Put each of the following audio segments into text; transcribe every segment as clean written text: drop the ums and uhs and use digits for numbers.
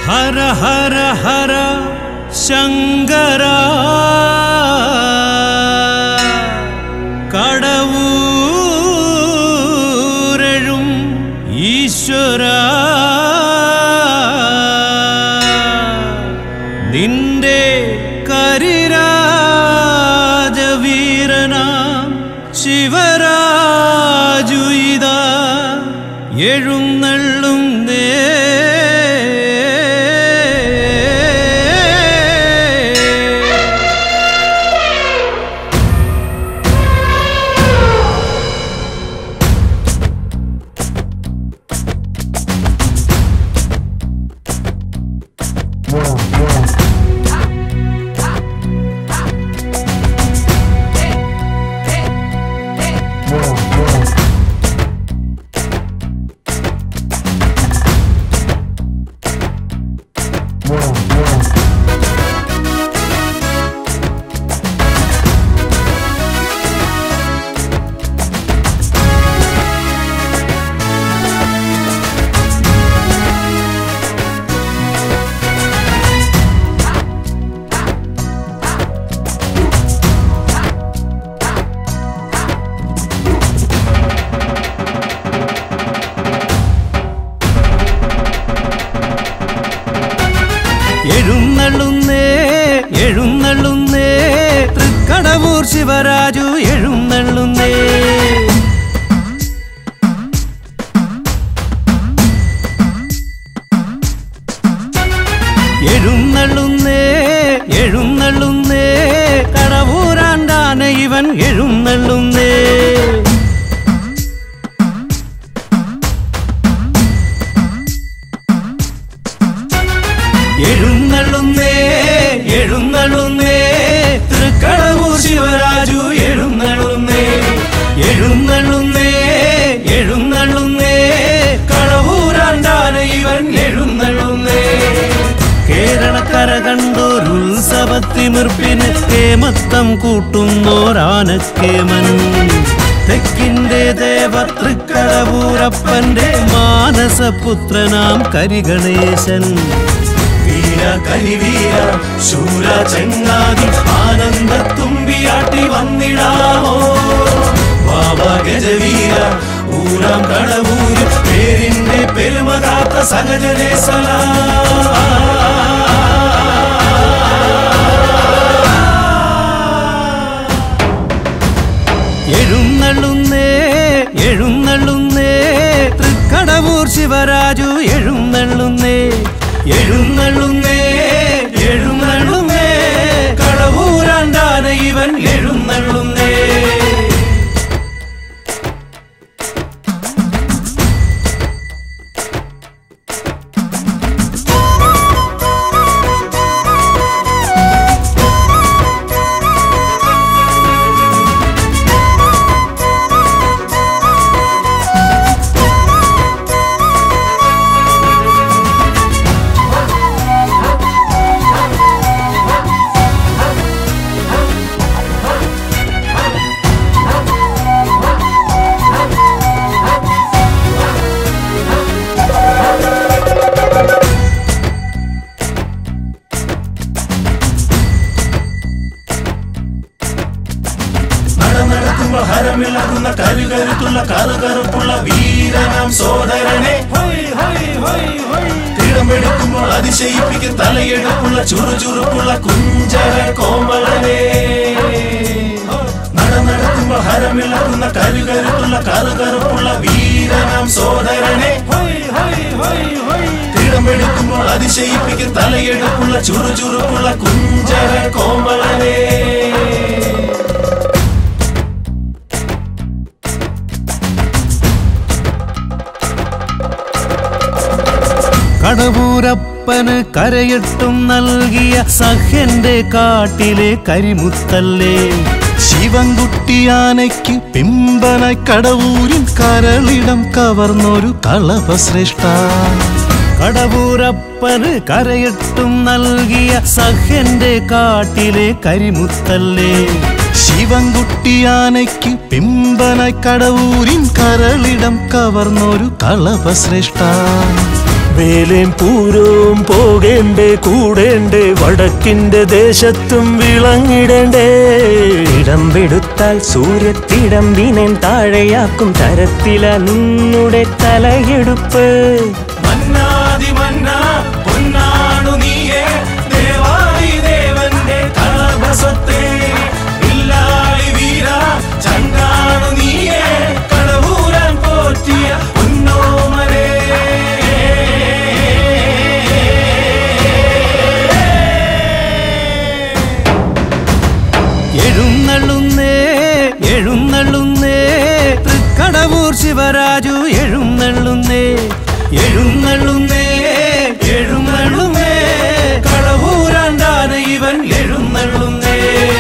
ഹര ഹര ഹര ശങ്കര കടവൂരെഴും ഈശ്വര നിന്റെ കരിരാജവീരനാം ശിവരാജു ഇതാ എഴുന്നള്ളുന്നേ. എഴുന്നള്ളുന്നേ എഴുന്നള്ളുന്നേ തൃക്കടവൂർ ശിവരാജു എഴുന്നള്ളുന്നേ. എഴുന്നള്ളുന്നേ എഴുന്നള്ളുന്നേ കടവൂരാണ്ടാന ഇവൻ എഴുന്നള്ളുന്നേ. എഴുന്നള്ളുന്നേ എഴുന്നള്ളുന്നേ തൃക്കടവൂർ ശിവരാജു എഴുന്നള്ളുന്നേ. എഴുന്നള്ളുന്നേ എഴുന്നള്ളുന്നേ കടവൂരാണ്ടാന ഇവൻ എഴുന്നള്ളുന്നേ. കേരളക്കര കണ്ടോരുത്സവത്തിമിർപ്പിന് കേമത്തം കൂട്ടുന്നോരാനക്കേമൻ തെക്കിന്റെ ദേവ തൃക്കടവൂരപ്പന്റെ മാനസപുത്രനാം കരിഗണേശൻ. കരിവീര ശൂര ചെങ്ങാതി ആനന്ദത്തുമ്പിയാട്ടി വന്നിടാമോ ബാബ ഗജവീര ഊരാം കടവൂര് പേരിന്റെ പെരുമ കാത്ത സഹജനേ എഴുന്നള്ളുന്നേ എഴുന്നള്ളുന്നേ തൃക്കടവൂർ ശിവരാജു എഴുന്നള്ളുന്നേ. എഴുന്നള്ളുന്നേ എഴുന്നള്ളുന്നേ കടവൂരാണ്ടാന ഇവൻ എഴുന്നള്ളുന്നേ. ഹരമിളകുന്ന കരുകരുത്തുള്ള കറുകറുപ്പുള്ള വീരനാം സോദരനെ കിടമെടുക്കുമ്പോൾ അതിശയിപ്പിക്കും തലയെടുപ്പുള്ള ചുറുചുറുപ്പുള്ള കുഞ്ചര കോമളനെ. നടക്കുമ്പോൾ ഹരമിളകുന്ന കരുകരുത്തുള്ള കറുകറുപ്പുള്ള വീരനാം സോദരനെ കിടമെടുക്കുമ്പോൾ അതിശയിപ്പിക്കും തലയെടുപ്പുള്ള ചുറുചുറുപ്പുള്ള കുഞ്ചര കോമളനെ. കടവൂരപ്പന് കരയിട്ടും നൽകിയ സഹ്യന്റെ കാട്ടിലെ കരിമുത്തല്ലേ ശിവൻകുട്ടിയാനയ്ക്ക് പിമ്പനായി കടവൂരിൻ കരളിടം കവർന്നൊരു കളഭശ്രേഷ്ഠ. കടവൂരപ്പന് കരയിട്ടും നൽകിയ സഹ്യന്റെ കാട്ടിലെ കരിമുത്തല്ലേ ശിവൻകുട്ടിയാനയ്ക്ക് പിമ്പനായി കടവൂരിൻ കരളിടം കവർന്നൊരു കളഭശ്രേഷ്ഠ. വേലേം പൂരവും പോകേണ്ടേ കൂടേണ്ടേ വടക്കിന്റെ ദേശത്തും വിളങ്ങിടേണ്ടേ ഇടംപെടുത്താൽ സൂര്യത്തിടമ്പിനേൻ താഴെയാക്കും തരത്തില നിന്നുടെ തലയെടുപ്പ് മന്നാതി മന്നാ പൊന്നാണു നീയേ ദേവാദി ദേവന്റെ കളഭസ്വത്തേ ഇല്ലാളി വീര ചങ്കാണു നീയേ കടവൂരാൻ പോറ്റിയ പൊന്നോമരേ എഴുന്നള്ളുന്നേ എഴുന്നള്ളുന്നേ തൃക്കടവൂർ ശിവരാജു എഴുന്നള്ളുന്നേ എഴുന്നള്ളുന്നേ എഴുന്നള്ളുന്നേ കടവൂരാണ്ടാന ഇവൻ എഴുന്നള്ളുന്നേ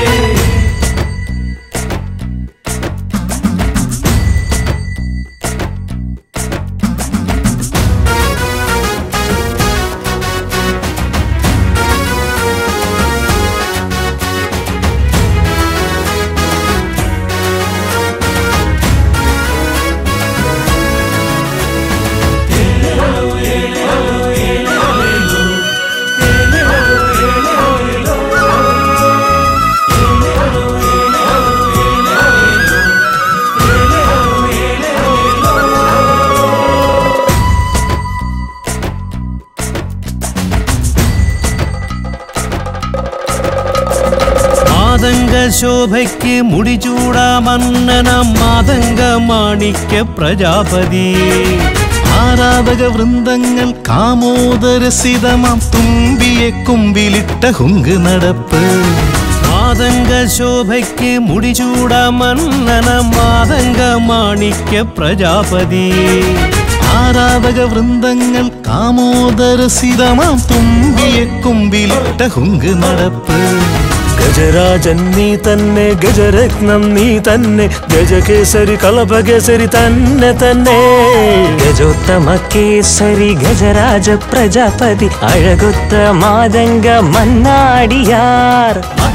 ശോഭയ്ക്ക് മുടിചൂടാ മന്നനം മാതംഗ മാണിക്യ പ്രജാപതി ആരാധക വൃന്ദങ്ങൾ കാമോദരസിതമാം തുമ്പിയെ കുമ്പിലിട്ട ഹുങ്ക് നടപ്പ് മാതംഗ ശോഭയ്ക്ക് മുടിചൂടാ മന്നനം മാതംഗ മാണിക്യ പ്രജാപതി ആരാധക വൃന്ദങ്ങൾ കാമോദരസിതമാം തുമ്പിയെ കുമ്പിലിട്ട ഹുങ്ക് നടപ്പ് ഗജരാജൻ നീ തന്നെ ഗജരത്നം നീ തന്നെ ഗജകേസരി കളഭകേസരി തന്നെ തന്നെ ഗജോത്തമ കേസരി ഗജരാജ പ്രജാപതി അഴകൊത്ത മാതംഗ മന്നാടിയാർ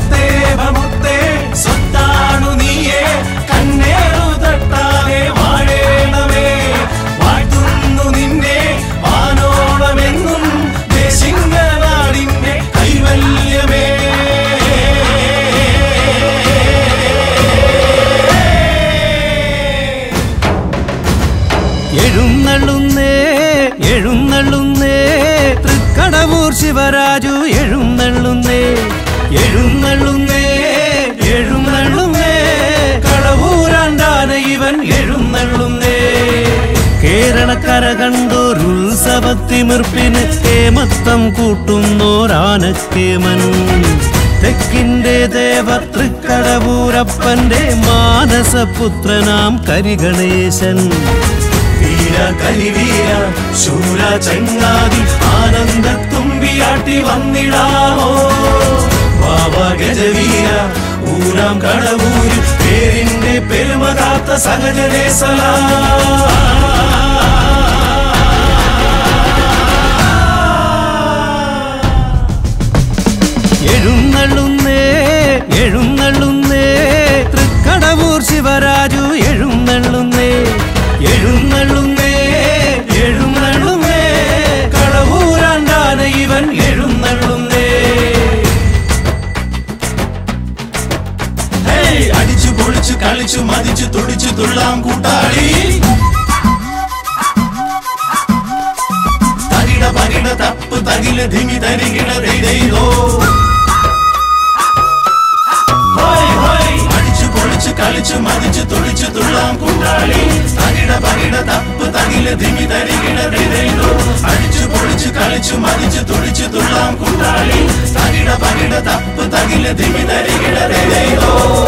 എഴുന്നള്ളുന്നേ എഴുന്നള്ളുന്നേ തൃക്കടവൂർ ശിവരാജു എഴുന്നള്ളുന്നേ എഴുന്നള്ളുന്നേ എഴുന്നള്ളുന്നേ കടവൂരാണ്ടാന ഇവൻ എഴുന്നള്ളുന്നേ കേരളക്കര കണ്ടോരുത്സവത്തിമിർപ്പിന് കേമത്തം കൂട്ടുന്നോരാനക്കേമൻ തെക്കിന്റെ ദേവ തൃക്കടവൂരപ്പന്റെ മാനസപുത്രനാം കരിഗണേശൻ വീര കരിവീര ശൂര ചങ്ങാതി ആനന്ദ തുമ്പിയാട്ടി വന്നിടാമോ വാവ ഗജവീര ഊരാം കടവൂരിൽ പേരിന്റെ പെരുമ കാത്ത സഹജനേ എഴുന്നള്ളുന്നേ എഴുന്നള്ളുന്നേ തൃക്കടവൂർ ശിവരാജു എഴുന്നള്ളുന്നേ എഴുന്നള്ളുന്നേ എഴുന്നള്ളുന്നേ കടവൂരാണ്ടാന ഇവൻ എഴുന്നള്ളുന്നേ അടിച്ചു പൊളിച്ചു കളിച്ചു മതിച്ചു തുടിച്ചു തുള്ളാം കൂട്ടാളി തകിട പകിട തപ്പ് തകില ധിമി തരികിട ദൈതോ അടിച്ചു പൊളിച്ചു കളിച്ചു മതിച്ചു തുടിച്ചു തുള്ളാം കൂട്ടാളി തകിട പകിട തപ്പ് തകില ധിമി തരികിട ദൈതോ അടിച്ചു പൊളിച്ചു കളിച്ചു മതിച്ചു തുടിച്ചു തുള്ളാം കൂട്ടാളി തകിട പകിട തപ്പ് തകില ധിമി തരികിട ദൈതോ